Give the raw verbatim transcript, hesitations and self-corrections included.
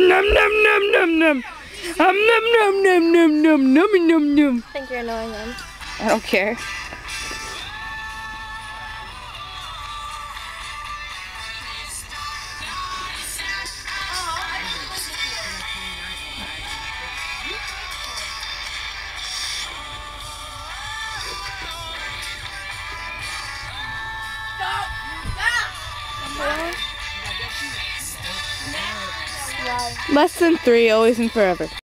Um, num num num num num. Um, num num num num num num num num. I think you're annoying them. I don't care. Less than three, always and forever.